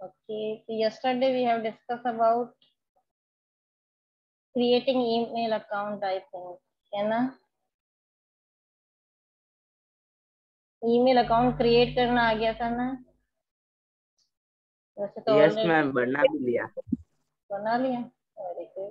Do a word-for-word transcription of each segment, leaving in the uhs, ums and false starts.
Okay, so yesterday we have discussed about creating email account, I think, है ना? Email account create करना आ गया था ना? वैसे तो यस ऑलरेडी मैम, बना भी लिया। बना लिया। Very good.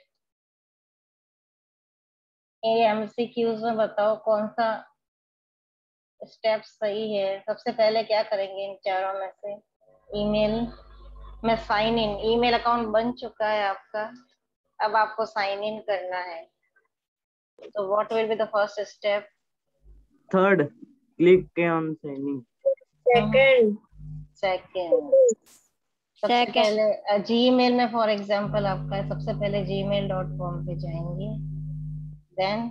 ये एमसीक्यूज में बताओ कौन सा स्टेप सही है। सबसे पहले क्या करेंगे इन चारों में से? ईमेल में साइन इन। ईमेल अकाउंट बन चुका है आपका, अब आपको साइन इन करना है। तो what will be the first step? Third, click on sign in. Second second सबसे पहले जीमेल में फॉर एग्जांपल आपका है, सबसे पहले जीमेल डॉट कॉम पे जाएंगे, देन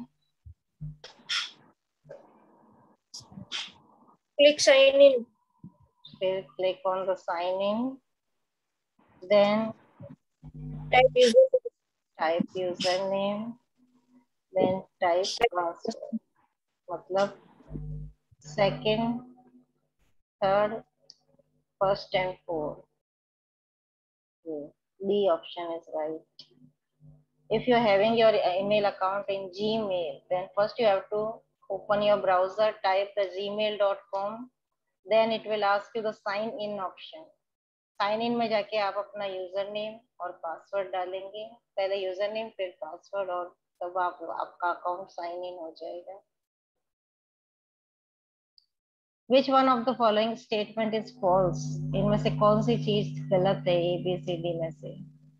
क्लिक साइन इन, फिर click on the sign in, then type user type user name, then type password. मतलब second, third, first and fourth. B option is right. If you are having your email account in Gmail, then first you have to open your browser, type the gmail dot com, then it will ask you the sign in option. Sign in में जाके आप अपना user name और password डालेंगे, पहले user name फिर password, और तब आप आपका अकाउंट साइन इन हो जाएगा। Which one of the following statement is false? इनमें से कौन सी चीज गलत है ए बी सी डी में से?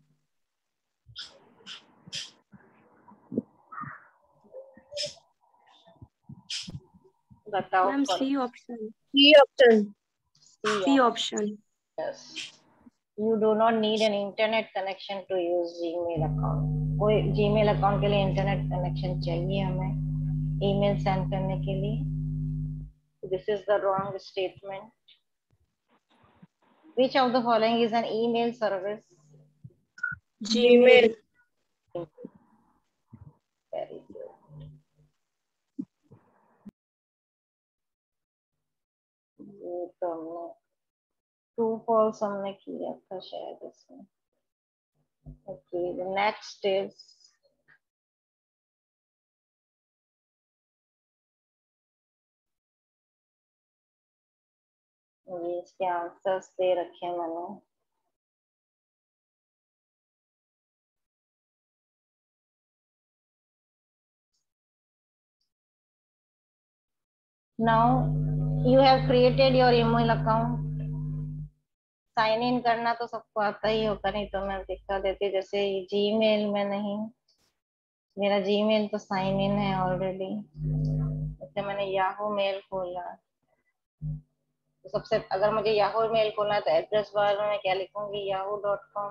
बताओ। Ma'am C option. C option C option. Yes. You do not need an internet connection to use Gmail account. कोई Gmail account के लिए इंटरनेट कनेक्शन चाहिए हमें ईमेल सेंड करने के लिए? This is the wrong statement. Which of the following is an email service? Gmail Very good. ये तो हमने ट्रू फॉल्स हमने किया था शायद इसमें। Okay, the next is ये इसके आंसर्स दे रखे हैं मैंने। Now you have created your email account. Sign in करना तो सबको आता ही होगा, नहीं तो मैं दिखा देती। जैसे जीमेल में नहीं, मेरा जीमेल तो साइन इन है ऑलरेडी। जैसे मैंने याहू मेल खोला, तो सबसे अगर मुझे याहू मेल खोलना है तो एड्रेस बार में मैं क्या लिखूंगी? Yahoo dot com.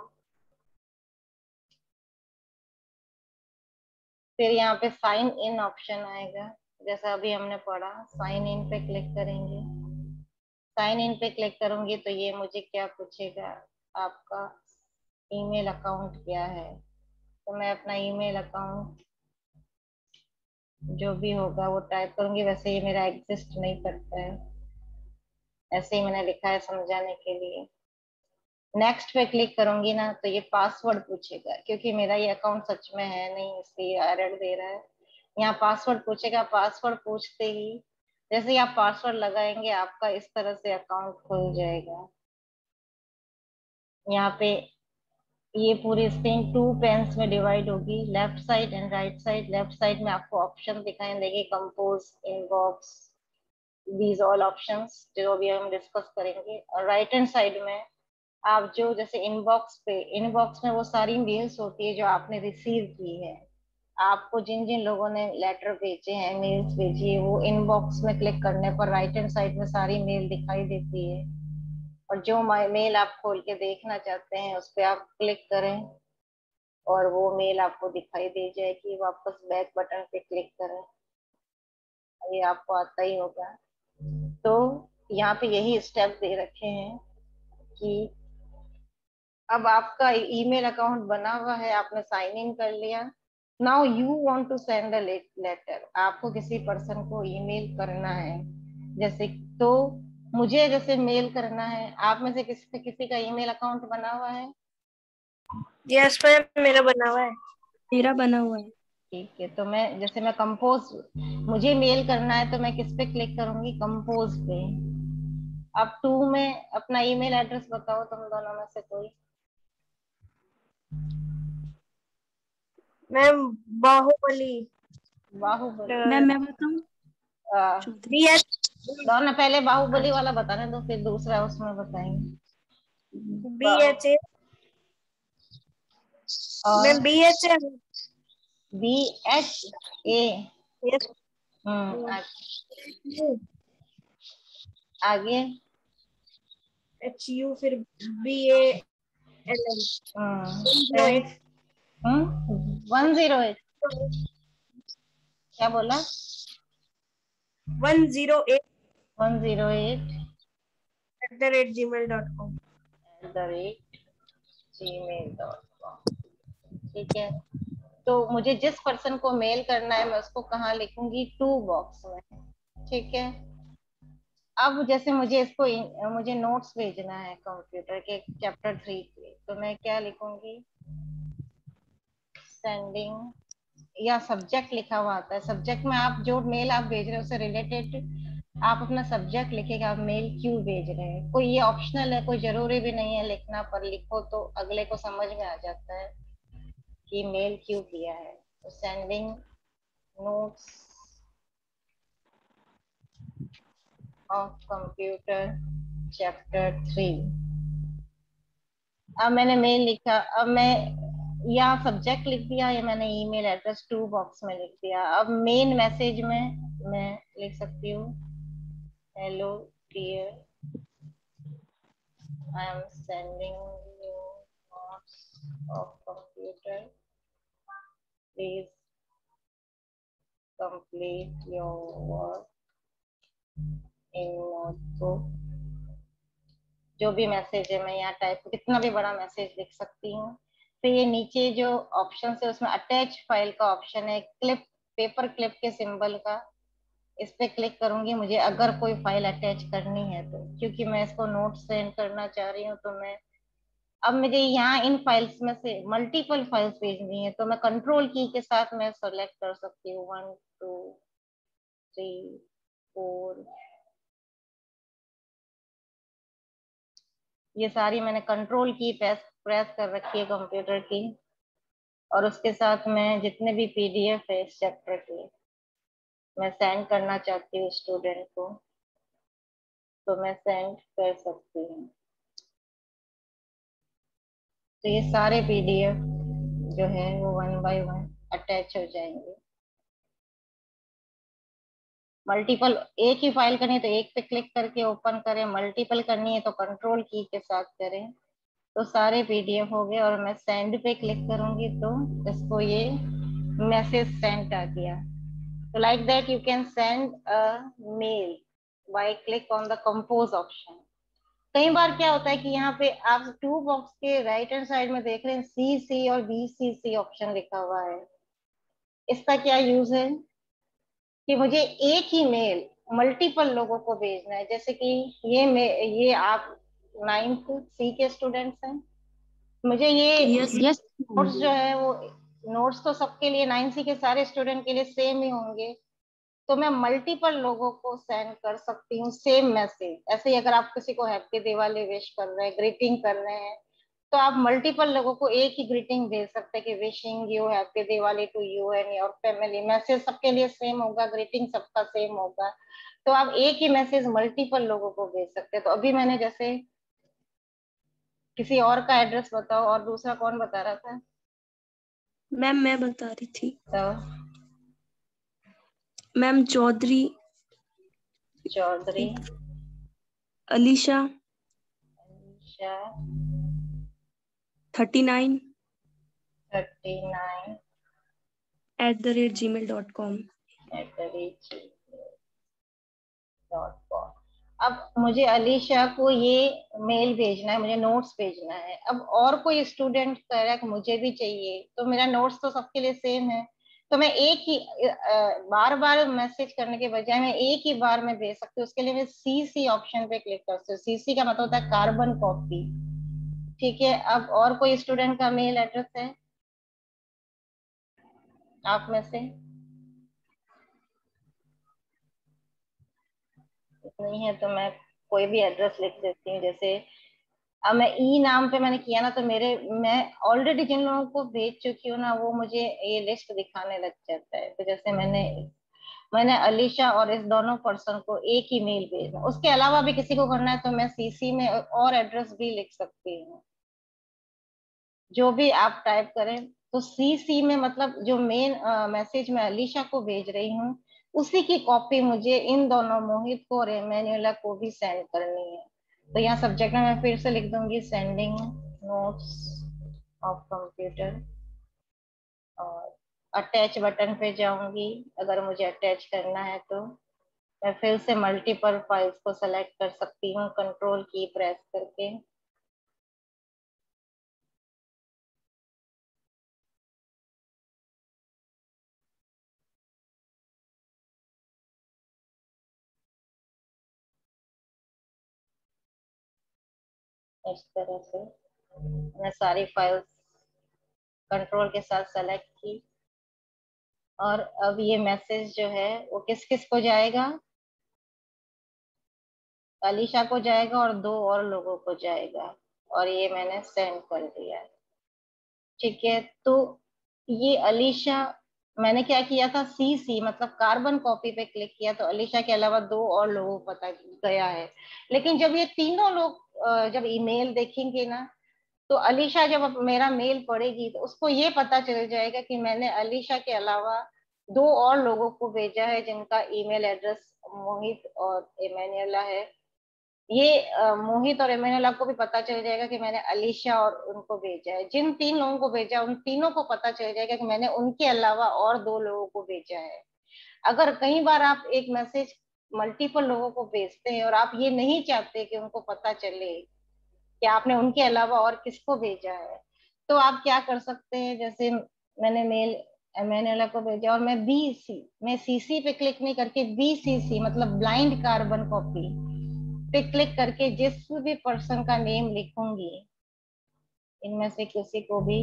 फिर यहाँ पे साइन इन ऑप्शन आएगा, जैसा अभी हमने पढ़ा। साइन इन पे क्लिक करेंगे, साइन इन पे क्लिक करूंगी तो ये मुझे क्या पूछेगा? आपका ईमेल अकाउंट क्या है? तो मैं अपना ईमेल अकाउंट जो भी होगा वो टाइप करूंगी। वैसे ये मेरा एग्जिस्ट नहीं करता है, ऐसे ही मैंने लिखा है समझाने के लिए। नेक्स्ट पे क्लिक करूंगी ना तो ये पासवर्ड पूछेगा, क्योंकि मेरा ये अकाउंट सच में है नहीं, इसलिए एरर दे रहा है। यहाँ पासवर्ड पूछेगा। पासवर्ड पूछते ही जैसे ही आप पासवर्ड लगाएंगे आपका इस तरह से अकाउंट खुल जाएगा। यहाँ पे ये पूरी स्क्रीन टू पेन्स में डिवाइड होगी, left side and right side. Left side में आपको ऑप्शन दिखाई देंगे, compose, inbox, these all options जो भी हम डिस्कस करेंगे। और राइट हैंड साइड में आप जो जैसे इनबॉक्स पे, इनबॉक्स में वो सारी मेल्स होती है जो आपने रिसीव की है। आपको जिन जिन लोगों ने लेटर भेजे हैं, मेल्स भेजी है, वो इनबॉक्स में क्लिक करने पर राइट हैंड साइड में सारी मेल दिखाई देती है। और जो मेल आप खोल के देखना चाहते हैं उस पर आप क्लिक करें और वो मेल आपको दिखाई दे जाएगी। वापस बैक बटन पे क्लिक करें, ये आपको आता ही होगा। तो यहाँ पे यही स्टेप दे रखे हैं कि अब आपका ईमेल अकाउंट बना हुआ है, आपने साइन इन कर लिया। Now you want to send a letter, आपको किसी पर्सन को ईमेल करना है जैसे। तो मुझे जैसे मेल करना है, आप में से किसी किसी का ईमेल अकाउंट बना हुआ है? यस मैम, मेरा बना हुआ है। मेरा बना हुआ है। ठीक है, तो मैं जैसे मैं कंपोज, मुझे मेल करना है तो मैं किस पे क्लिक करूंगी? कंपोज पे। अब टू में अपना ईमेल एड्रेस बताओ तुम दोनों में से कोई। मैम बाहुबली। बाहुबली। मैम मैं बताऊं? आ, चौधरी। बी एच दोनों पहले बाहुबली वाला बताने दो, फिर दूसरा उसमें बताएंगे। बी एच ए और ma'am, B H A. B H A. Yes. Hmm आ- आगे। एच यू फिर B A L L. Zero hmm eight hmm one zero eight. क्या बोला? One zero eight one zero eight at the rate Gmail dot com. At the rate Gmail dot com. ठीक है, तो मुझे जिस person को mail करना है मैं उसको कहाँ लिखूंगी? टू बॉक्स में। ठीक है, अब जैसे मुझे इसको मुझे नोट्स भेजना है कंप्यूटर के चैप्टर थ्री के, तो मैं क्या लिखूंगी? सेंडिंग, या सब्जेक्ट लिखा हुआ आता है, सब्जेक्ट में आप जो मेल आप भेज रहे हो उससे रिलेटेड आप अपना सब्जेक्ट लिखेगा, आप मेल क्यों भेज रहे हैं। कोई ये ऑप्शनल है, कोई जरूरी भी नहीं है लिखना, पर लिखो तो अगले को समझ में आ जाता है कि मेल क्यों किया है। तो sending notes of computer chapter three. अब मैंने मेल लिखा, अब मैं या सब्जेक्ट लिख दिया या मैंने ईमेल एड्रेस टू बॉक्स में लिख दिया। अब मेन मैसेज में मैं लिख सकती हूँ, hello dear, I am sending you notes of computer, please complete your work in notebook. जो भी मैसेज है मैं यहाँ टाइप, कितना भी बड़ा मैसेज लिख सकती हूँ। फिर ये नीचे जो ऑप्शन है उसमें अटैच फाइल का ऑप्शन है, क्लिप, पेपर क्लिप के सिंबल का, इस पे क्लिक करूंगी मुझे अगर कोई फाइल अटैच करनी है तो, क्योंकि मैं इसको नोट सेंड करना चाह रही हूँ। तो मैं अब मुझे यहाँ इन फाइल्स में से मल्टीपल फाइल्स भेजनी है, तो मैं कंट्रोल की के साथ मैं सेलेक्ट कर सकती हूँ वन टू थ्री फोर, ये सारी मैंने कंट्रोल की प्रेस प्रेस कर रखी है कंप्यूटर की। और उसके साथ में जितने भी पीडीएफ है इस चैप्टर के मैं सेंड करना चाहती हूँ स्टूडेंट को, तो मैं सेंड कर सकती हूँ। तो ये सारे पीडीएफ जो है वो वन बाय वन अटैच हो जाएंगे। मल्टीपल, एक ही फाइल करनी है तो एक पे क्लिक करके ओपन करें, मल्टीपल करनी है तो कंट्रोल की के साथ करें। तो सारे पीडीएफ हो गए और मैं सेंड पे क्लिक करूंगी तो इसको ये मैसेज सेंड आ गया। So like that you can send a mail by click on the compose option. कई बार क्या होता है कि यहाँ पे आप टू बॉक्स के राइट हैंड साइड में देख रहे हैं सी सी और बी सी सी ऑप्शन लिखा हुआ है। इसका क्या यूज है कि मुझे एक ही मेल मल्टीपल लोगों को भेजना है, जैसे कि ये मे, ये आप नाइन्थ सी के स्टूडेंट्स हैं, मुझे ये यस यस नोट्स जो है वो नोट्स तो सबके लिए नाइन सी के सारे स्टूडेंट के लिए सेम ही होंगे, तो मैं मल्टीपल लोगों को सेंड कर सकती हूँ सेम मैसेज। ऐसे ही अगर आप किसी को हैप्पी दिवाली विश कर रहे हैं, ग्रीटिंग कर रहे हैं, तो आप मल्टीपल लोगों को एक ही ग्रीटिंग भेज सकते हैं कि wishing you happy Diwali to you and your family. Message सबके लिए सेम होगा, ग्रीटिंग सबका सेम होगा, तो आप एक ही मैसेज मल्टीपल लोगों को भेज सकते हैं। तो अभी मैंने जैसे किसी और का एड्रेस बताओ, और दूसरा कौन बता रहा था? मैम मैं बता रही थी। तो ma'am Chaudhary, Chaudhary, Alisha Alisha, thirty nine thirty nine at the rate Gmail dot com. At the rate dot com. अब मुझे अलीशा को ये मेल भेजना है, मुझे नोट्स भेजना है। अब और कोई स्टूडेंट कह रहा है कि मुझे भी चाहिए, तो मेरा नोट्स तो सबके लिए सेम है, तो मैं एक ही बार बार मैसेज करने के बजाय मैं एक ही बार में भेज सकती हूँ। उसके लिए मैं सी सी ऑप्शन पे क्लिक करती हूँ। सी सी का मतलब होता है कार्बन कॉपी। ठीक है, अब और कोई स्टूडेंट का मेल एड्रेस है आप में से? नहीं है तो मैं कोई भी एड्रेस लिख देती हूँ। जैसे अब मैं ई नाम पे मैंने किया ना, तो मेरे मैं ऑलरेडी जिन लोगों को भेज चुकी हूँ ना, वो मुझे ये लिस्ट दिखाने लग जाता है। तो जैसे मैंने मैंने अलीशा और इस दोनों पर्सन को एक ही मेल भेजना, उसके अलावा भी किसी को करना है तो मैं सीसी में और एड्रेस भी लिख सकती हूँ। जो भी आप टाइप करें तो सीसी में मतलब जो मेन मैसेज मैं अलीशा को भेज रही हूँ उसी की कॉपी मुझे इन दोनों मोहित को और एमेनुएला को भी सेंड करनी है। तो यहाँ सब्जेक्ट में मैं फिर से लिख दूंगी सेंडिंग नोट्स ऑफ कंप्यूटर और अटैच बटन पे जाऊंगी। अगर मुझे अटैच करना है तो मैं फिर से मल्टीपल फाइल्स को सेलेक्ट कर सकती हूँ कंट्रोल की प्रेस करके। इस तरह से मैं सारी फाइल्स कंट्रोल के साथ सेलेक्ट की। और अब ये मैसेज जो है वो किस किस को जाएगा? अलीशा को जाएगा और दो और लोगों को जाएगा। और ये मैंने सेंड कर दिया। ठीक है, तो ये अलीशा मैंने क्या किया था, सी सी मतलब कार्बन कॉपी पे क्लिक किया तो अलीशा के अलावा दो और लोगों को पता गया है। लेकिन जब ये तीनों लोग जब ईमेल देखेंगे ना, तो अलीशा जब मेरा मेल पढ़ेगी तो उसको ये पता चल जाएगा कि मैंने अलीशा के अलावा दो और लोगों को भेजा है जिनका ईमेल एड्रेस मोहित और एमेनुएला है। ये अ, मोहित और एमेनुएला को भी पता चल जाएगा कि मैंने अलीशा और उनको भेजा है। जिन तीन लोगों को भेजा उन तीनों को पता चल जाएगा कि मैंने उनके अलावा और दो लोगों को भेजा है। अगर कई बार आप एक मैसेज मल्टीपल लोगों को भेजते हैं और आप ये नहीं चाहते कि उनको पता चले कि आपने उनके अलावा और किसको भेजा है, तो आप क्या कर सकते हैं, जैसे मैंने मेल एमेनुएला को भेजा और मैं बी सी मैं सीसी पे क्लिक नहीं करके बी सी सी मतलब ब्लाइंड कार्बन कॉपी पे क्लिक करके जिस भी पर्सन का नेम लिखूंगी इनमें से किसी को भी,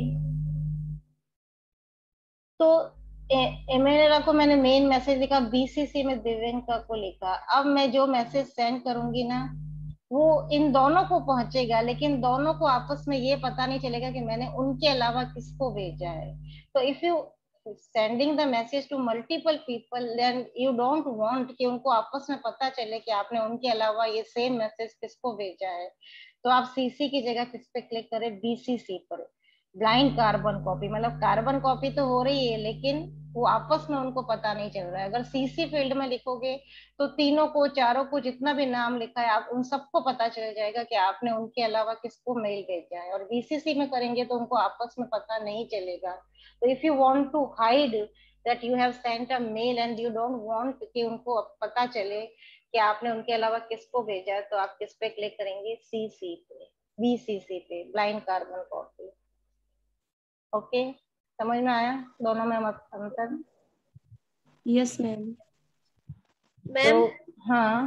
तो एमेनुएला को मैंने मेन मैसेज लिखा, बी सी सी में दिव्यंका को लिखा। अब मैं जो मैसेज सेंड करूंगी ना वो इन दोनों को पहुंचेगा, लेकिन दोनों को आपस में ये पता नहीं चलेगा कि मैंने उनके अलावा किसको भेजा है। तो if you sending the message to multiple people then you don't want कि उनको आपस में पता चले कि आपने उनके अलावा ये सेम मैसेज किसको भेजा है, तो आप सीसी की जगह किस पे क्लिक करें, बीसीसी पर, ब्लाइंड कार्बन कॉपी। मतलब कार्बन कॉपी तो हो रही है लेकिन वो आपस में उनको पता नहीं चल रहा है। अगर सीसी फील्ड में लिखोगे तो तीनों को चारों को जितना भी नाम लिखा है आप उन सबको पता चल जाएगा कि आपने उनके अलावा किसको मेल भेजा है। और बीसीसी में करेंगे तो उनको आपस में पता नहीं चलेगा। तो if you want to hide that you have sent a mail and you don't want कि उनको पता चले कि आपने उनके अलावा किसको भेजा है, तो आप किस पे क्लिक करेंगे, सीसी पे, बीसीसी पे, ब्लाइंड कार्बन कॉपी। ओके, समझ में आया दोनों में अंतर? Yes ma'am. मैम तो हाँ,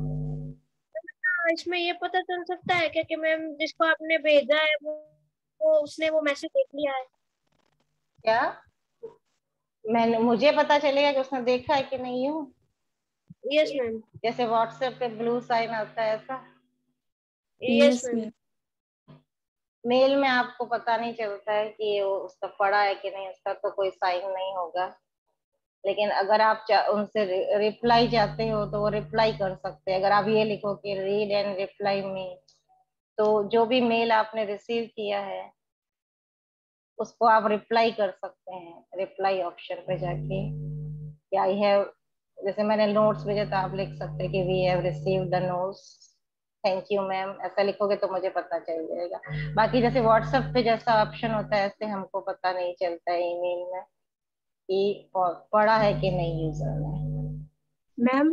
इसमें ये पता चल सकता है क्या कि मैम जिसको आपने भेजा है वो वो उसने वो मैसेज देख लिया है? क्या मैंने मुझे पता चलेगा कि उसने देखा है कि नहीं? हूँ यस मैम। जैसे व्हाट्सएप पे ब्लू साइन आता है ऐसा yes yes ma'am. Ma'am. Mail में आपको पता नहीं चलता है कि वो उसका पढ़ा है कि नहीं, उसका तो कोई साइन नहीं होगा। लेकिन अगर आप उनसे रिप्लाई चाहते हो तो वो रिप्लाई कर सकते हैं। अगर आप ये लिखो कि रीड एंड रिप्लाई मी, तो जो भी मेल आपने रिसीव किया है उसको आप रिप्लाई कर सकते हैं रिप्लाई ऑप्शन पे जाके। कि आई हैव, जैसे मैंने नोट्स भेजे तो आप लिख सकते हैं कि we have received the notes, thank you ma'am, ऐसा लिखोगे तो मुझे पता चल जाएगा। बाकी जैसे व्हाट्सएप पे जैसा ऑप्शन होता है ऐसे हमको पता नहीं चलता है ईमेल में कि पढ़ा है कि नहीं यूजर ने। मैम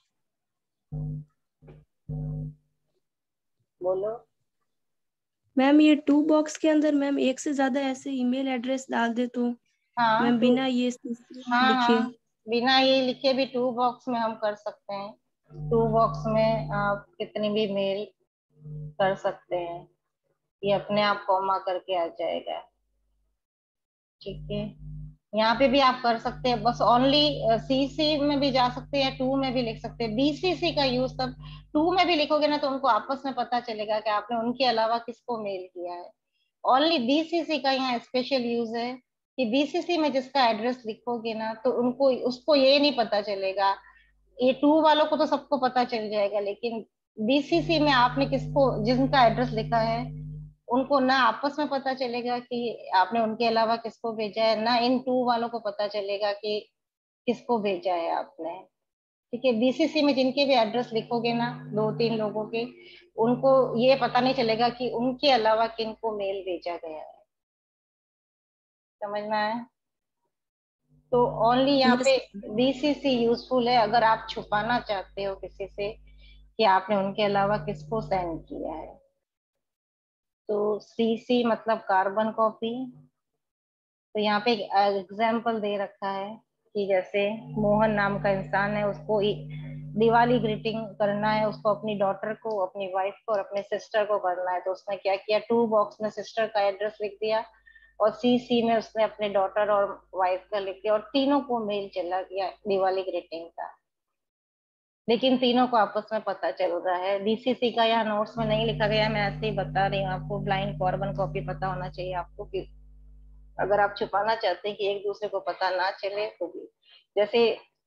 बोलो। मैम ये टू बॉक्स के अंदर मैम एक से ज्यादा ऐसे ईमेल एड्रेस डाल दे तो हाँ मैम टू, बिना ये हाँ लिखे। हाँ बिना ये लिखे भी टू बॉक्स में हम कर सकते हैं। टू बॉक्स में आप कितनी भी मेल कर सकते हैं, ये अपने आप कॉमा करके आ जाएगा। ठीक है, यहाँ पे भी आप कर सकते हैं, बस ओनली सी सी में भी जा सकते हैं, टू में भी लिख सकते हैं। बी सी सी का यूज तब टू में भी लिखोगे ना तो उनको आपस में पता चलेगा कि आपने उनके अलावा किसको मेल किया है। ओनली बी सी सी का यहाँ स्पेशल यूज है कि बी सी सी में जिसका एड्रेस लिखोगे ना तो उनको उसको ये नहीं पता चलेगा। ये टू वालों को तो सबको पता चल जाएगा, लेकिन बी सी सी में आपने किसको, जिनका एड्रेस लिखा है, उनको ना आपस में पता चलेगा कि आपने उनके अलावा किसको भेजा है, ना इन टू वालों को पता चलेगा कि किसको भेजा है आपने। ठीक है, बी सी सी में जिनके भी एड्रेस लिखोगे ना, दो तीन लोगों के, उनको ये पता नहीं चलेगा कि उनके अलावा किनको मेल भेजा गया है। समझना है? तो ओनली यहाँ यस पे बी सी सी यूजफुल है अगर आप छुपाना चाहते हो किसी से कि आपने उनके अलावा किसको सेंड किया है। तो सी सी मतलब कार्बन कॉपी। तो यहाँ पे एक एग्जाम्पल दे रखा है कि जैसे मोहन नाम का इंसान है, उसको दिवाली ग्रीटिंग करना है, उसको अपनी डॉटर को, अपनी वाइफ को और अपने सिस्टर को करना है। तो उसने क्या किया, टू बॉक्स में सिस्टर का एड्रेस लिख दिया और सी सी में उसने अपने डॉटर और वाइफ का लिख दिया और तीनों को मेल चला गया दिवाली ग्रीटिंग का। लेकिन तीनों को आपस में पता चल रहा है। बी सी सी का यहाँ नोट्स में नहीं लिखा गया, मैं ऐसे ही बता रही हूँ आपको। ब्लाइंड कार्बन कॉपी पता होना चाहिए आपको कि अगर आप छुपाना चाहते हैं कि एक दूसरे को पता ना चले तो भी। जैसे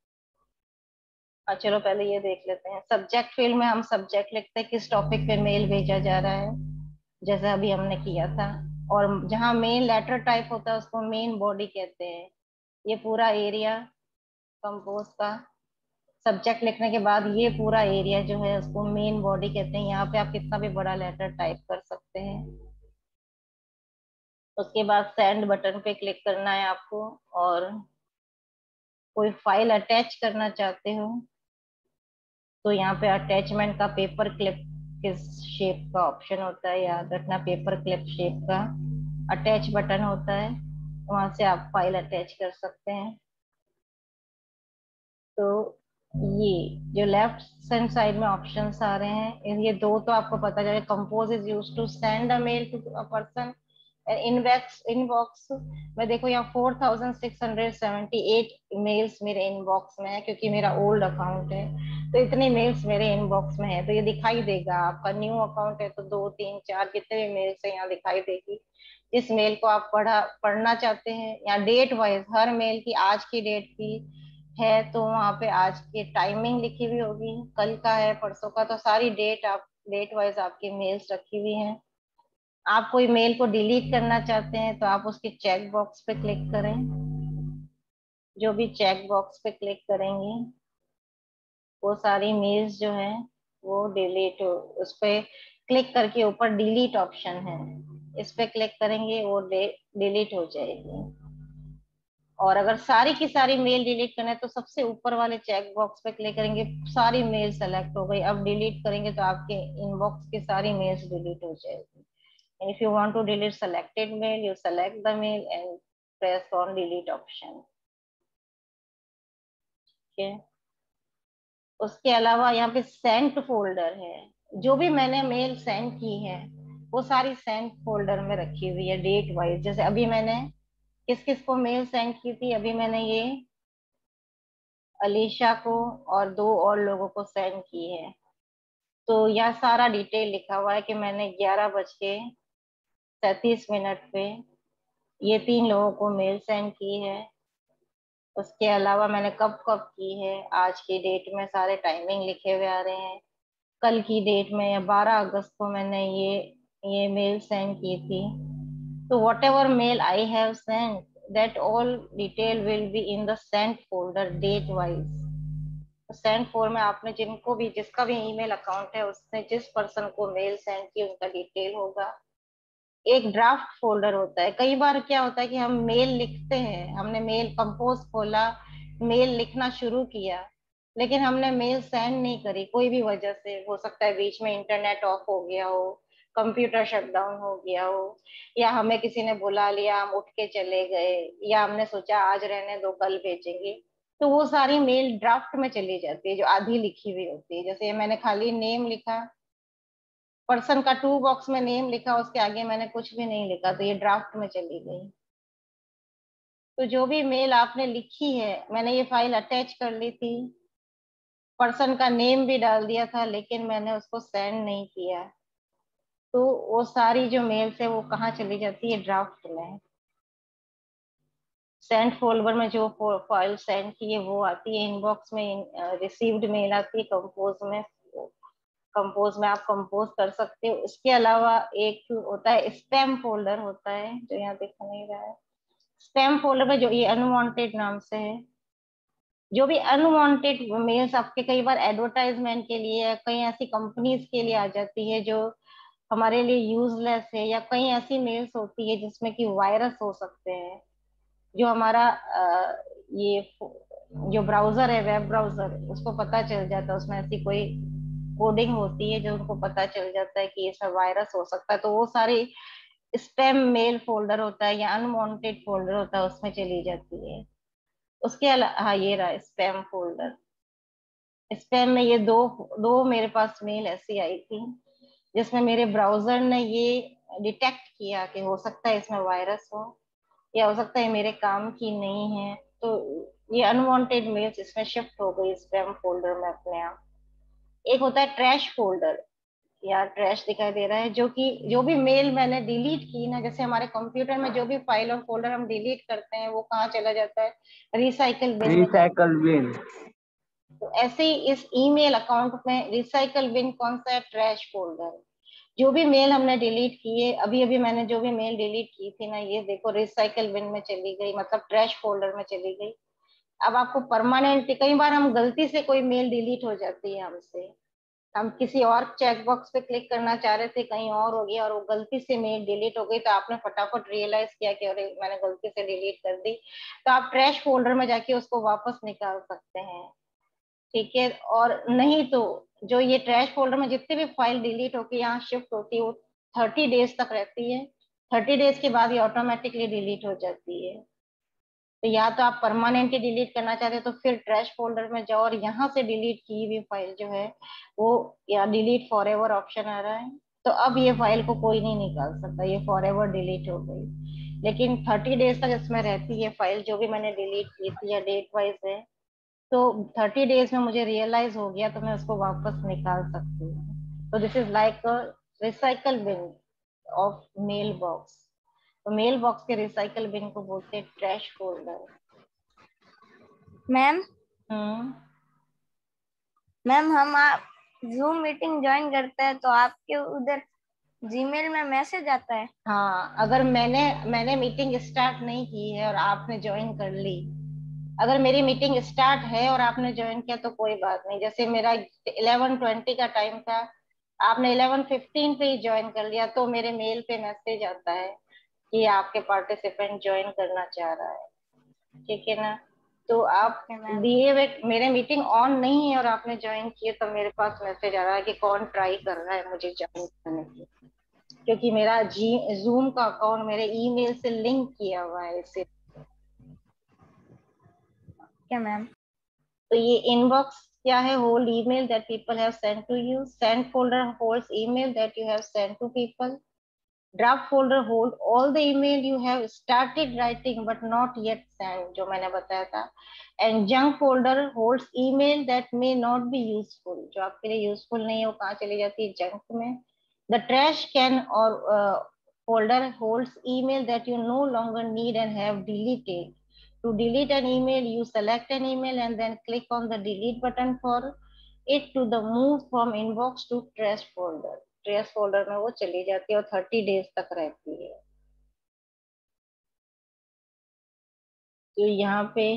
चलो पहले ये देख लेते हैं, सब्जेक्ट फील्ड में हम सब्जेक्ट लिखते हैं किस टॉपिक पे मेल भेजा जा रहा है, जैसे अभी हमने किया था। और जहाँ मेन लेटर टाइप होता है उसको मेन बॉडी कहते हैं। ये पूरा एरिया कंपोज का सब्जेक्ट लिखने के बाद ये पूरा एरिया जो है उसको मेन बॉडी कहते हैं। यहाँ पे आप कितना भी बड़ा लेटर टाइप कर सकते हैं। उसके बाद सेंड बटन पे क्लिक करना है आपको, और कोई फाइल अटैच करना चाहते हो तो यहाँ पे अटैचमेंट का पेपर क्लिप किस शेप का ऑप्शन होता है, याद रखना, पेपर क्लिप शेप का अटैच बटन होता है, वहां से आप फाइल अटैच कर सकते हैं। तो ये जो लेफ्ट हैंड साइड में ऑप्शंस आ रहे हैं, ये दो तो आपको पता चले, compose is used to send a mail to a person. Inbox inbox में देखो यहाँ four thousand six hundred seventy eight mails मेरे इनबॉक्स में है, क्योंकि मेरा ओल्ड अकाउंट है तो इतने मेल्स मेरे इनबॉक्स में है। तो ये दिखाई देगा, आपका न्यू अकाउंट है तो दो तीन चार कितने भी मेल्स है यहाँ दिखाई देगी। जिस मेल को आप पढ़ा पढ़ना चाहते हैं, या डेट वाइज हर मेल की आज की डेट की है तो वहां पे आज की टाइमिंग लिखी हुई होगी, कल का है परसों का, तो सारी डेट आप डेट वाइज आपकी मेल्स रखी हुई हैं। आप कोई मेल को डिलीट करना चाहते हैं तो आप उसके चेक बॉक्स पे क्लिक करें। जो भी चेक बॉक्स पे क्लिक करेंगे वो सारी मेल्स जो है वो डिलीट हो, उस पे क्लिक करके ऊपर डिलीट ऑप्शन है, इस पे क्लिक करेंगे वो डिलीट हो जाएगी। और अगर सारी की सारी मेल डिलीट करना है तो सबसे ऊपर वाले चेक बॉक्स पे क्लिक करेंगे, सारी मेल सेलेक्ट हो गई। अब डिलीट करेंगे तो आपके इनबॉक्स की सारी मेल्स डिलीट हो जाएगी। And if you want to delete selected mail, you select the mail and press on delete option. ठीक है, उसके अलावा यहाँ पे सेंट फोल्डर है, जो भी मैंने मेल सेंड की है वो सारी सेंट फोल्डर में रखी हुई है डेट वाइज। जैसे अभी मैंने किस किस को मेल सेंड की थी, अभी मैंने ये अलीशा को और दो और लोगों को सेंड की है। तो यह सारा डिटेल लिखा हुआ है कि मैंने ग्यारह बज के सैतीस मिनट पे ये तीन लोगों को मेल सेंड की है। उसके अलावा मैंने कब कब की है, आज की डेट में सारे टाइमिंग लिखे हुए आ रहे हैं। कल की डेट में या बारह अगस्त को मैंने ये ये मेल सेंड की थी। तो whatever mail I have send, that all detail will be in the sent folder date wise. Send folder में आपने जिनको भी, जिसका भी ईमेल अकाउंट है उसने जिस पर्सन को मेल सेंड की उनका डिटेल होगा। एक ड्राफ्ट फोल्डर होता है। कई बार क्या होता है कि हम मेल लिखते हैं, हमने मेल कंपोज खोला, मेल लिखना शुरू किया, लेकिन हमने मेल सेंड नहीं करी, कोई भी वजह से, हो सकता है बीच में इंटरनेट ऑफ हो गया हो, कंप्यूटर शट डाउन हो गया हो, या हमें किसी ने बुला लिया, हम उठ के चले गए, या हमने सोचा आज रहने दो कल भेजेंगे, तो वो सारी मेल ड्राफ्ट में चली जाती है जो आधी लिखी हुई होती है। जैसे मैंने खाली नेम लिखा, पर्सन का टू बॉक्स में नेम लिखा, उसके आगे मैंने कुछ भी नहीं लिखा, तो ये ड्राफ्ट में चली गई। तो जो भी मेल आपने लिखी है, मैंने ये फाइल अटैच कर ली थी, पर्सन का नेम भी डाल दिया था, लेकिन मैंने उसको सेंड नहीं किया, तो वो सारी जो मेल्स है वो कहाँ चली जाती है, ड्राफ्ट में। सेंड फोल्डर में जो फाइल सेंड की है वो आती है, इनबॉक्स में रिसीव्ड मेल आती है, कंपोज में कंपोज में आप कंपोज कर सकते हो। इसके अलावा एक होता है स्पैम फोल्डर होता है, जो यहाँ दिखा नहीं रहा है। स्पैम फोल्डर में जो ये अनवांटेड नाम से है, जो भी अनवांटेड मेल्स आपके कई बार एडवर्टाइजमेंट के लिए, कई ऐसी कंपनीज के लिए आ जाती है जो हमारे लिए यूजलेस है, या कई ऐसी मेल्स होती है जिसमें कि वायरस हो सकते हैं, जो हमारा अ, ये जो ब्राउजर है, वेब ब्राउजर, उसको पता चल जाता है, उसमें ऐसी कोई कोडिंग होती है जो उनको पता चल जाता है कि इसमें वायरस हो सकता है, तो वो सारी स्पैम मेल फोल्डर होता है या अनवांटेड फोल्डर होता है, उसमें चली जाती है। उसके अलावा हाँ, ये रहा स्पैम फोल्डर। स्पैम में ये दो दो मेरे पास मेल ऐसी आई थी जिसमें मेरे ब्राउजर ने ये डिटेक्ट किया कि हो सकता है इसमें वायरस हो, या हो सकता है मेरे काम की नहीं है, तो ये अनवांटेड मेल्स इसमें शिफ्ट हो गई स्पैम फोल्डर में अपने आप। एक होता है ट्रैश फोल्डर, या ट्रैश दिखाई दे रहा है, जो कि जो भी मेल मैंने डिलीट की ना, जैसे हमारे कंप्यूटर में जो भी फाइल और फोल्डर हम डिलीट करते हैं वो कहाँ चला जाता है, रिसाइकल बिन में जाता रिसाइकल बिन। है। तो ऐसे ही इस ईमेल अकाउंट में रिसाइकल बिन कौन सा है, ट्रैश फोल्डर। जो भी मेल हमने डिलीट किए, अभी अभी मैंने जो भी मेल डिलीट की थी ना, ये देखो रिसाइकल बिन में चली गई, मतलब ट्रैश फोल्डर में चली गई। अब आपको परमानेंट, कई बार हम गलती से कोई मेल डिलीट हो जाती है हमसे, हम किसी और चेक बॉक्स पे क्लिक करना चाह रहे थे, कहीं और हो गया और वो गलती से मेल डिलीट हो गई, तो आपने फटाफट रियलाइज किया कि अरे मैंने गलती से डिलीट कर दी, तो आप ट्रैश फोल्डर में जाके उसको वापस निकाल सकते हैं। ठीक है, और नहीं तो जो ये ट्रैश फोल्डर में जितनी भी फाइल डिलीट होकर यहाँ शिफ्ट होती है वो थर्टी डेज तक रहती है, थर्टी डेज के बाद ये ऑटोमेटिकली डिलीट हो जाती है। तो या तो आप परमानेंटली डिलीट करना चाहते हो तो फिर ट्रैश फोल्डर में जाओ और यहाँ से डिलीट की हुई फाइल जो है वो, या डिलीट फॉर एवर ऑप्शन आ रहा है, तो अब ये फाइल को कोई नहीं निकाल सकता, ये फॉर एवर डिलीट हो गई। लेकिन थर्टी डेज तक इसमें रहती है फाइल, जो भी मैंने डिलीट की थी, या डेट वाइज है, तो थर्टी डेज में मुझे रियलाइज हो गया तो मैं उसको वापस निकाल सकती हूँ। तो this is like recycle bin of mail box. तो मेल बॉक्स के रिसाइकल बिन को बोलते हैं trash folder. Ma'am hmm ma'am हम आप जूम मीटिंग ज्वाइन करते हैं तो आपके उधर जीमेल में मैसेज आता है? हाँ, अगर मैंने मैंने मीटिंग स्टार्ट नहीं की है और आपने ज्वाइन कर ली, अगर मेरी मीटिंग स्टार्ट है और आपने ज्वाइन किया तो कोई बात नहीं। जैसे मेरा इलेवन ट्वेंटी का टाइम था, आपने इलेवन फिफ्टीन पे ही ज्वाइन कर लिया, तो मेरे मेल पे मैसेज आता है कि आपके पार्टिसिपेंट ज्वाइन करना चाह रहा है। ठीक है ना, तो आप दिए हुए, मेरे मीटिंग ऑन नहीं है और आपने ज्वाइन किए, तो मेरे पास मैसेज आ रहा है कि कौन ट्राई कर रहा है मुझे ज्वाइन करने की, क्योंकि मेरा जी जूम का अकाउंट मेरे ईमेल से लिंक किया हुआ है इसे। क्या मैम? तो ये इनबॉक्स क्या है, hold email that people have sent to you. Send folder holds email that you have sent to people. Draft folder hold all the email you have started writing but not yet send, जो मैंने बताया था। And junk folder holds email that may not be useful, जो आपके लिए useful नहीं है वो कहाँ चली जाती है, जंक में। द ट्रैश कैन और folder holds email that you no longer need and have deleted. To delete an email, you select an email and then click on the delete button for it to the move from inbox to trash folder. Trash folder में वो चली जाती है और thirty days तक रहती है। तो यहाँ पे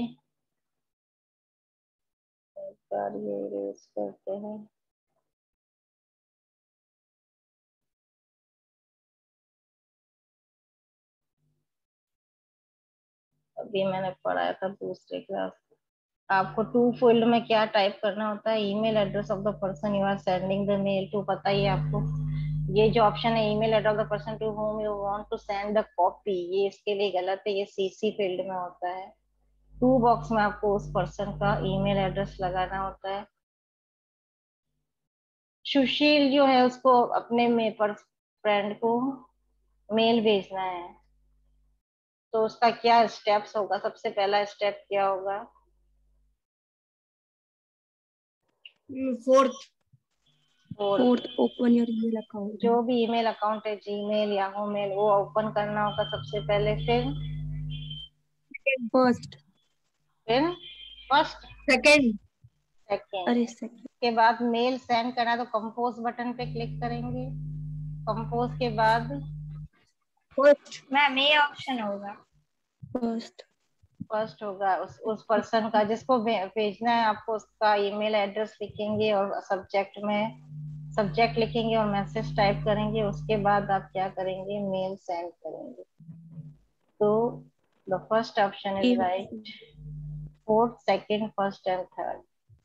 एक बार ये erase करते हैं। अभी मैंने पढ़ाया था दूसरे क्लास, आपको टू फील्ड में क्या टाइप करना होता है, email address of the person you are sending the mail to, पता ही है आपको। ये जो ऑप्शन है email address of the person to whom you want to send the copy, ये इसके लिए गलत है, ये सीसी फील्ड में होता है। टू बॉक्स में आपको उस पर्सन का ईमेल एड्रेस लगाना होता है। सुशील जो है उसको अपने में पर फ्रेंड को मेल भेजना है, तो उसका क्या स्टेप्स होगा? सबसे पहला स्टेप क्या होगा? फोर्थ और fourth, open your email account. जो भी ईमेल अकाउंट है, जीमेल याहू मेल, वो ओपन करना होगा सबसे पहले। फिर फर्स्ट, फिर फर्स्ट, सेकंड सेकेंड अरे सेकंड, के बाद मेल सेंड करना, तो कंपोज बटन पे क्लिक करेंगे। कंपोज के बाद फर्स्ट मैम ये ऑप्शन होगा। फर्स्ट, फर्स्ट होगा उस उस पर्सन का जिसको भे, भेजना है आपको, उसका ईमेल एड्रेस लिखेंगे और सब्जेक्ट में सब्जेक्ट लिखेंगे और मैसेज टाइप करेंगे। उसके बाद आप क्या करेंगे? मेल सेंड करेंगे। तो the first option is right. Fourth, second, first and third.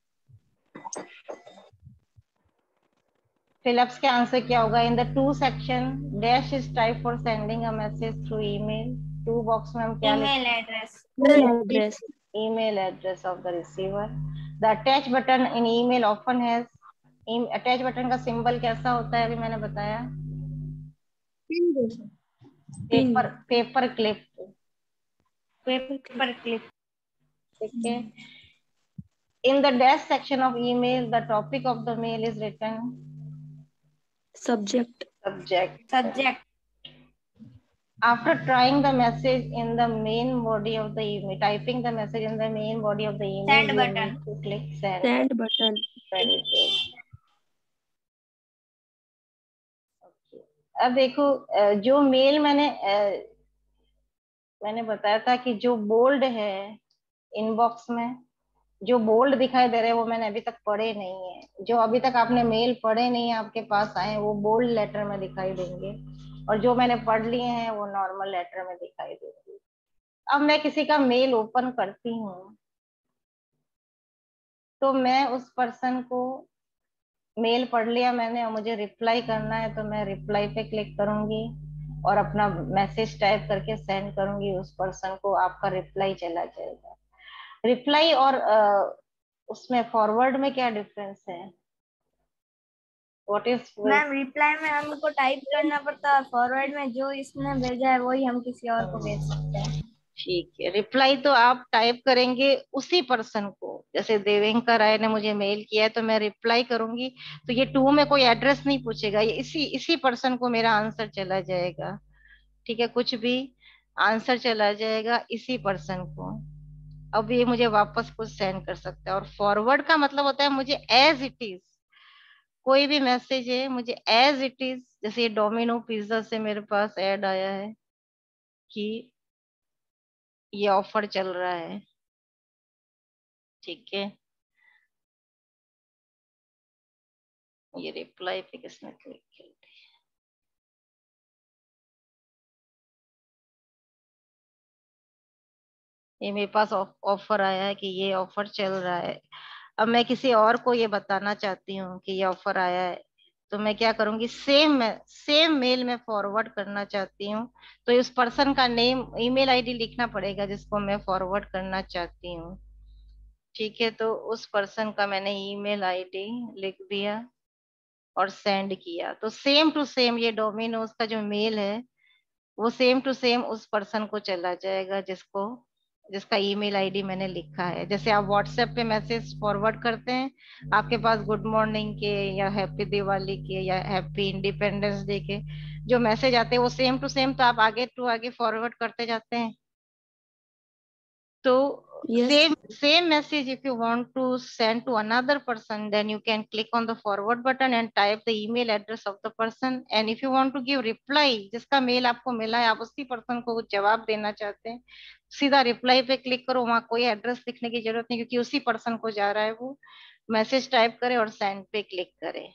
Fill ups के आंसर क्या होगा? In the to section dash is type for sending a message through email. To box में हम क्या लिखेंगे? Email address. Address, email address of the receiver. The attach button in email often has, attach button का symbol कैसा होता है? अभी मैंने बताया, paper paper clip, paper clip. ठीक है। In the dash section of email, the topic of the mail is written subject, subject. Subject. After trying the message in the main body of the email, typing the message in the main body of the email, Send you button. need to click send. Send button, Very good. Okay. अब देखो, जो mail मैंने मैंने बताया था कि जो bold है इनबॉक्स में, जो बोल्ड दिखाई दे रहे हैं वो मैंने अभी तक पढ़े नहीं है। जो अभी तक आपने मेल पढ़े नहीं है, आपके पास आए, वो बोल्ड लेटर में दिखाई देंगे, और जो मैंने पढ़ लिए हैं वो नॉर्मल लेटर में दिखाई देंगे। अब मैं किसी का मेल ओपन करती हूँ, तो मैं उस पर्सन को, मेल पढ़ लिया मैंने और मुझे रिप्लाई करना है, तो मैं रिप्लाई पे क्लिक करूंगी और अपना मैसेज टाइप करके सेंड करूंगी उस पर्सन को। आपका रिप्लाई चला जाएगा। रिप्लाई और uh, उसमें फॉरवर्ड में क्या डिफरेंस है? What is? मैम रिप्लाई में हमको टाइप करना पड़ता है, फॉरवर्ड में जो इसने भेजा है वही हम किसी और को भेज सकते हैं। ठीक है। रिप्लाई तो आप टाइप करेंगे उसी पर्सन को, जैसे देवेंकर राय ने मुझे मेल किया है तो मैं रिप्लाई करूंगी, तो ये टू में कोई एड्रेस नहीं पूछेगा, ये इसी इसी पर्सन को मेरा आंसर चला जाएगा। ठीक है, कुछ भी आंसर चला जाएगा इसी पर्सन को। अब ये मुझे वापस कुछ सेंड कर सकता है। और फॉरवर्ड का मतलब होता है मुझे एज इट इज, कोई भी मैसेज है मुझे एज इट इज, जैसे ये डोमिनो पिज्जा से मेरे पास ऐड आया है कि ये ऑफर चल रहा है, ठीक है। ये रिप्लाई पे किसने क्लिक किया? ये मेरे पास ऑफर आया है कि ये ऑफर चल रहा है। अब मैं किसी और को ये बताना चाहती हूँ कि ये ऑफर आया है, तो मैं क्या करूंगी? सेम सेम मेल में फॉरवर्ड करना चाहती हूँ, तो उस पर्सन का नेम, ईमेल आईडी लिखना पड़ेगा जिसको मैं फॉरवर्ड करना चाहती हूँ। ठीक है, तो उस पर्सन का मैंने ईमेल आईडी लिख दिया और सेंड किया, तो सेम टू सेम ये डोमिनोज का जो मेल है वो सेम टू सेम उस पर्सन को चला जाएगा जिसको जिसका ईमेल आईडी मैंने लिखा है। जैसे आप व्हाट्सएप पे मैसेज फॉरवर्ड करते हैं, आपके पास गुड मॉर्निंग के या हैप्पी दिवाली के या हैप्पी इंडिपेंडेंस डे के जो मैसेज आते हैं वो सेम टू सेम तो आप आगे टू आगे फॉरवर्ड करते जाते हैं। तो Yes. same same message if you want to send to another person, then you can click on the forward button and type the email address of the person. And if you want to give reply, जिसका mail आपको मिला है, आप उसी person को जवाब देना चाहते हैं, सीधा रिप्लाई पे क्लिक करो, वहां कोई एड्रेस लिखने की जरूरत नहीं, क्योंकि उसी पर्सन को जा रहा है। वो मैसेज टाइप करे और सेंड पे क्लिक करे।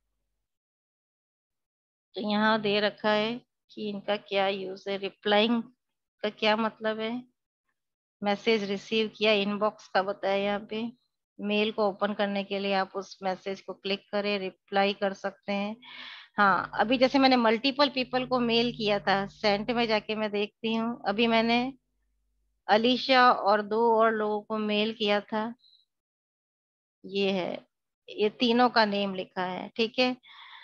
तो यहाँ दे रखा है कि इनका क्या यूज है। रिप्लाइंग का क्या मतलब है? मैसेज रिसीव किया, इनबॉक्स का बताया यहाँ पे। मेल को ओपन करने के लिए आप उस मैसेज को क्लिक करें, रिप्लाई कर सकते हैं। हाँ, अभी जैसे मैंने मल्टीपल पीपल को मेल किया था, सेंट में जाके मैं देखती हूँ, अभी मैंने अलीशा और दो और लोगों को मेल किया था। ये है, ये तीनों का नेम लिखा है, ठीक है।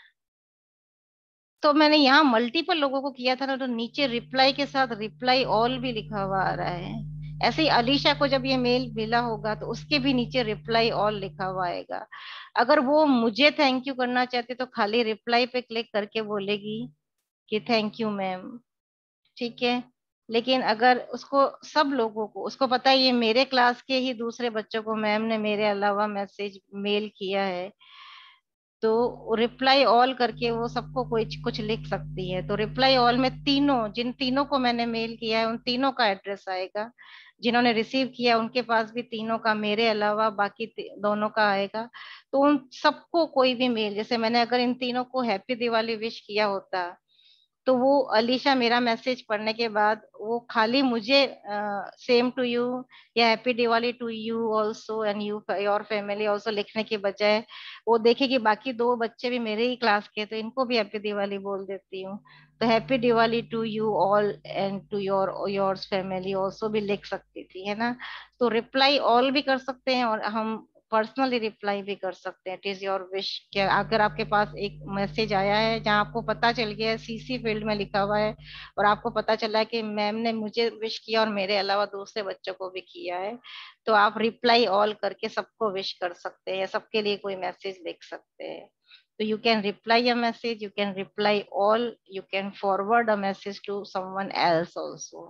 तो मैंने यहाँ मल्टीपल लोगों को किया था ना, तो नीचे रिप्लाई के साथ रिप्लाई ऑल भी लिखा हुआ आ रहा है। ऐसे ही अलीशा को जब ये मेल मिला होगा तो उसके भी नीचे रिप्लाई ऑल लिखा हुआ आएगा। अगर वो मुझे थैंक यू करना चाहते तो खाली रिप्लाई पे क्लिक करके बोलेगी कि थैंक यू मैम, ठीक है। लेकिन अगर उसको सब लोगों को, उसको पता है ये मेरे क्लास के ही दूसरे बच्चों को मैम ने मेरे अलावा मैसेज मेल किया है, तो रिप्लाई ऑल करके वो सबको कोई कुछ लिख सकती है। तो रिप्लाई ऑल में तीनों, जिन तीनों को मैंने मेल किया है उन तीनों का एड्रेस आएगा। जिन्होंने रिसीव किया उनके पास भी तीनों का, मेरे अलावा बाकी ती- दोनों का आएगा। तो उन सबको कोई भी मेल, जैसे मैंने अगर इन तीनों को हैप्पी दिवाली विश किया होता, तो वो अलीशा मेरा मैसेज पढ़ने के बाद वो खाली मुझे सेम टू यू या happy Diwali to you also and you your family also लिखने के बजाय वो देखेगी बाकी दो बच्चे भी मेरे ही क्लास के, तो इनको भी हैप्पी दिवाली बोल देती हूँ। तो happy Diwali to you all and to your yours family also भी लिख सकती थी, है ना। तो रिप्लाई ऑल भी कर सकते हैं और हम पर्सनली रिप्लाई भी कर सकते हैं। It is your wish. क्या अगर आपके पास एक मैसेज आया है जहां आपको पता चल गया है, सीसी फील्ड में लिखा हुआ है, और आपको पता चला है कि मैम ने मुझे विश किया और मेरे अलावा दूसरे बच्चों को भी किया है, तो आप रिप्लाई ऑल करके सबको विश कर सकते हैं या सबके लिए कोई मैसेज लिख सकते हैं। तो you can reply a message, you can reply all, you can forward a message to someone else also.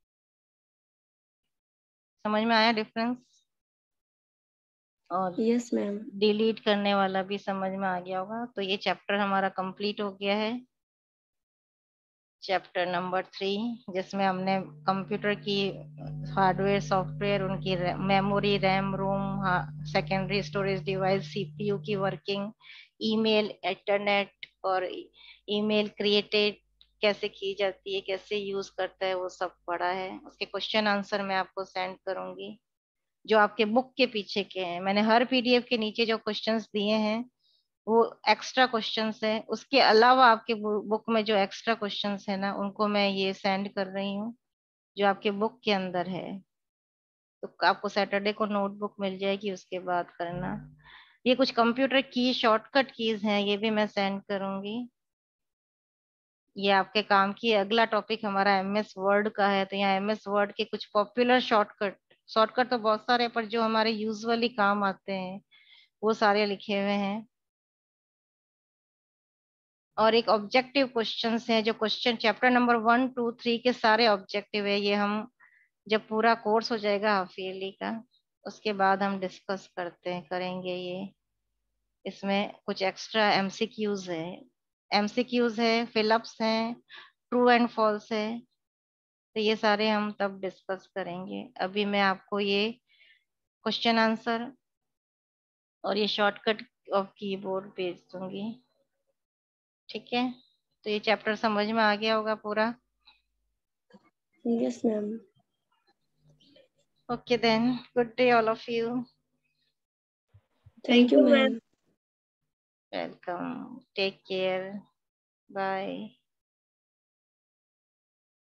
समझ में आया डिफरेंस? और यस मैम। डिलीट करने वाला भी समझ में आ गया होगा। तो ये चैप्टर हमारा कंप्लीट हो गया है, चैप्टर नंबर थ्री, जिसमें हमने कंप्यूटर की हार्डवेयर सॉफ्टवेयर, उनकी memory, RAM, ROM, secondary storage device, CPU की वर्किंग, ईमेल, इंटरनेट और ईमेल क्रिएटेड कैसे की जाती है, कैसे यूज करता है, वो सब पढ़ा है। उसके क्वेश्चन आंसर मैं आपको सेंड करूंगी जो आपके बुक के पीछे के हैं। मैंने हर पीडीएफ के नीचे जो क्वेश्चंस दिए हैं वो एक्स्ट्रा क्वेश्चंस है। उसके अलावा आपके बुक में जो एक्स्ट्रा क्वेश्चंस है ना, उनको मैं ये सेंड कर रही हूँ जो आपके बुक के अंदर है। तो आपको सैटरडे को नोटबुक मिल जाएगी, उसके बाद करना। ये कुछ कंप्यूटर की शॉर्टकट कीज हैं, ये भी मैं सेंड करूंगी। ये आपके काम की है। अगला टॉपिक हमारा एमएस वर्ड का है, तो यहाँ एमएस वर्ड के कुछ पॉपुलर शॉर्टकट, शॉर्टकट तो बहुत सारे पर जो हमारे यूजुअली काम आते हैं वो सारे लिखे हुए हैं। और एक ऑब्जेक्टिव क्वेश्चंस है, जो question chapter number one two three के सारे ऑब्जेक्टिव है। ये हम जब पूरा कोर्स हो जाएगा हाफ ईयरली का, उसके बाद हम डिस्कस करते हैं, करेंगे ये। इसमें कुछ एक्स्ट्रा एमसीक्यूज है, एमसीक्यूज है, फिलअप्स हैं, ट्रू एंड फॉल्स है। तो ये सारे हम तब डिस्कस करेंगे। अभी मैं आपको ये क्वेश्चन आंसर और ये शॉर्टकट ऑफ कीबोर्ड भेज दूंगी, ठीक है। तो ये चैप्टर समझ में आ गया होगा पूरा। Yes ma'am. Okay then, good day all of you. Thank you ma'am. Ma'am. Welcome. Take care. Bye.